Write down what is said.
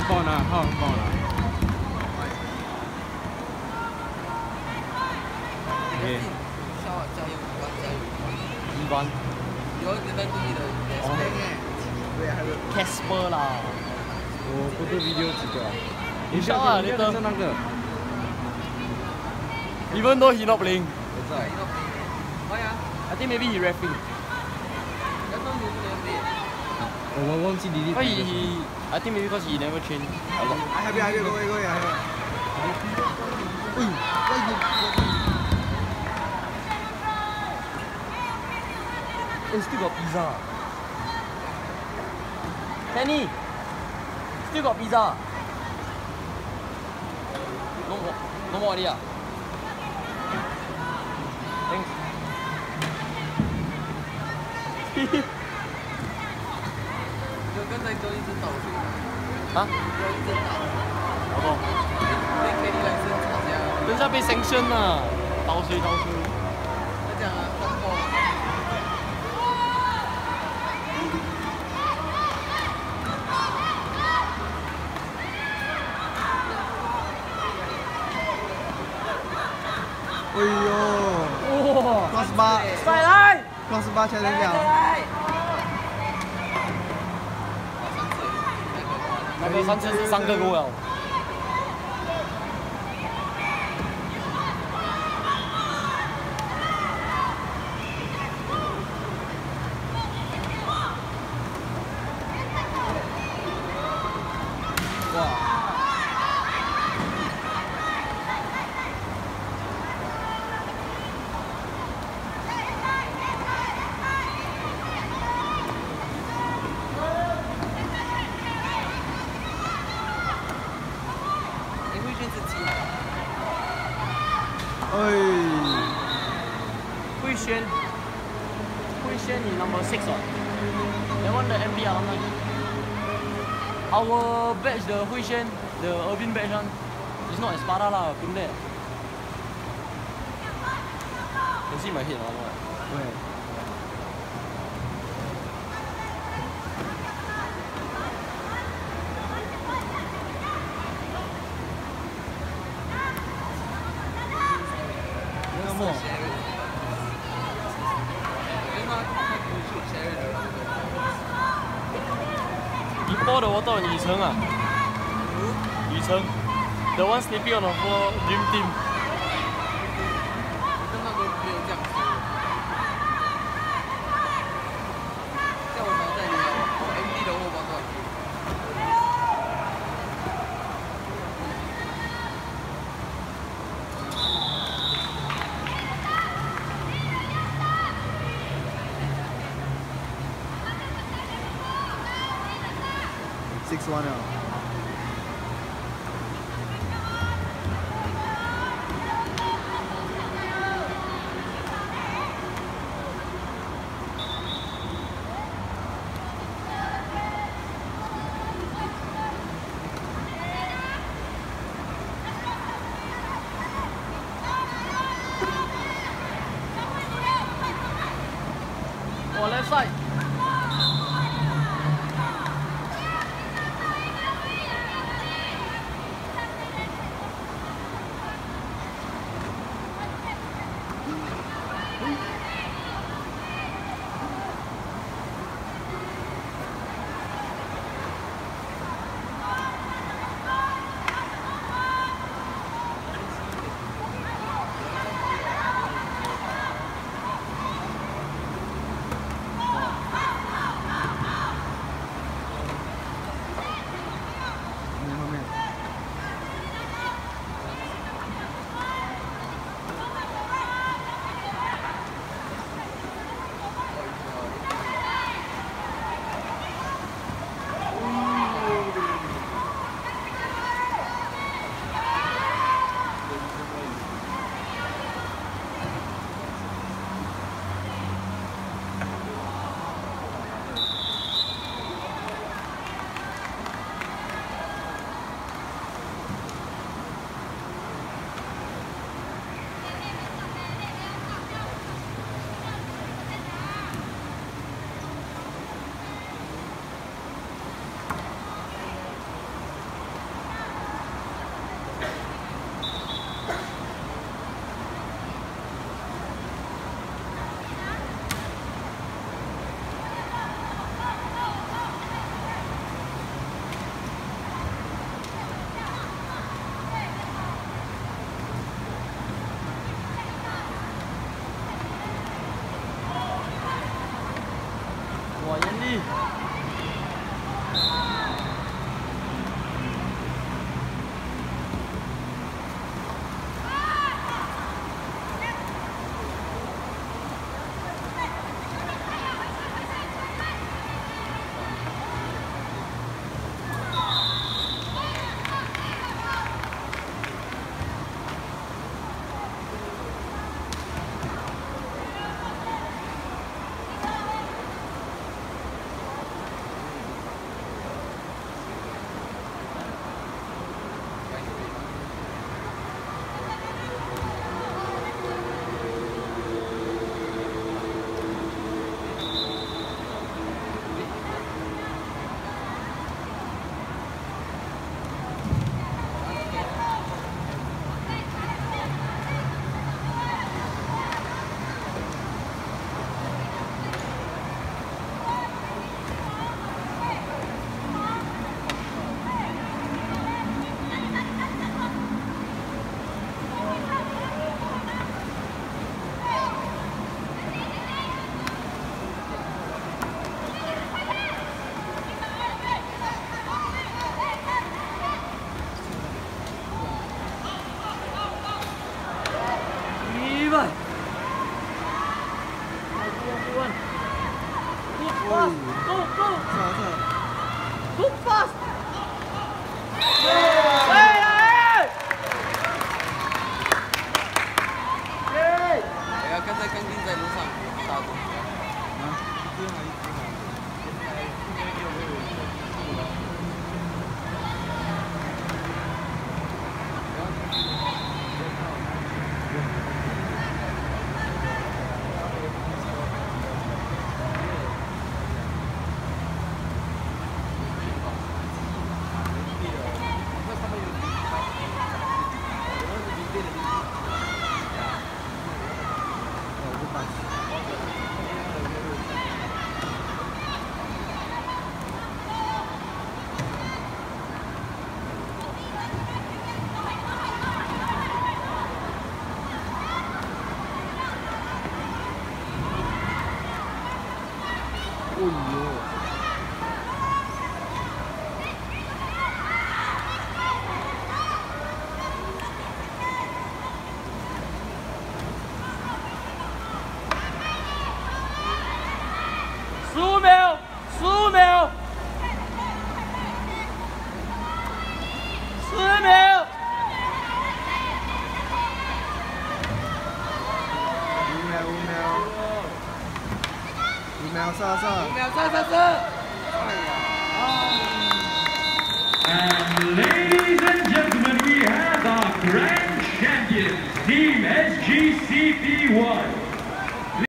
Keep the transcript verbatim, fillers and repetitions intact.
帮我拿，好，帮我拿。OK。加油，加油！一关。有你们注意的。Casper 啦。我不是 video 几个。你笑啊，你的那个。Even though he not playing. That's right. Why ah? I think maybe he rapping. 我忘记 delete。Why he? I think maybe because he never train a lot. 还边还边，各位各位，还边。哎，哎 ，still got pizza. Kenny, still got pizza. No more, no more already ah. Thanks. 刚才都一直倒水。啊？都一直倒。好不？被 K D 来生吵架。等下被 sanction 了，倒水倒水。他讲啊，他爆。哎呦！哇！八十八。再来！八十八才能两。那个三次是三个goal了。哇！哎，慧轩，慧轩，你 number six 哦。That one the M B alumni. Our batch the 慧轩 the Irvin batch one is not Espada lah, been there. Can see my head or what? Where? Before the water 雨辰啊，雨辰 ，the one sleeping on the floor dream team。根本都没有这样说。叫我脑袋里我 M D 的后半段。six one 了。我 left side。 Ih.十五秒，十五秒，十秒。 五秒，五秒，五秒，上上， 五秒，上上上。 And ladies and gentlemen, we have our grand champions, Team S G C P one.